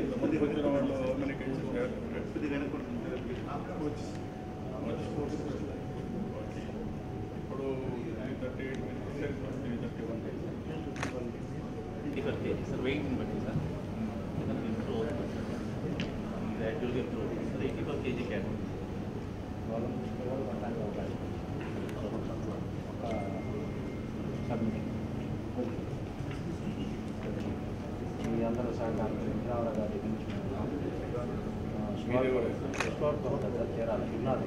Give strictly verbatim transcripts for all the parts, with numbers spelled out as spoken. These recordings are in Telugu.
ఇంతమంది వచ్చిన వాళ్ళు మనకి ఇప్పుడు thirty eight thirty one different cases, sir, weight in body, sir. You can improve, gradually improve. So, eighty-four kilograms cattle. మీ అందరూ సహకారం ఇంద్రావర గారి చేరాలి ఉన్నది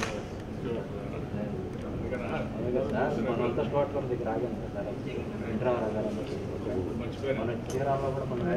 సార్ మనంతా స్టార్ట్ మన దగ్గర ఆగాను కదా సార్ ఇంద్రావర గారు మన చీరాల్లో కూడా మన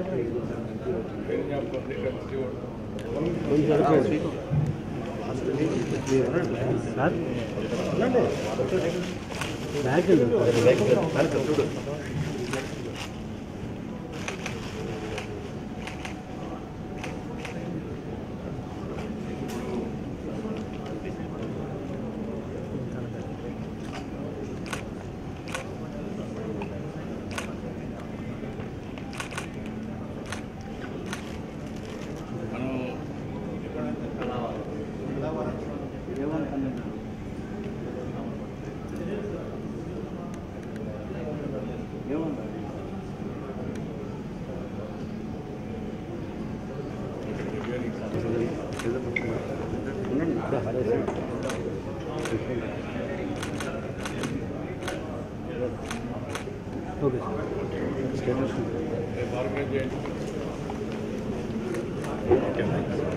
ఓకే సార్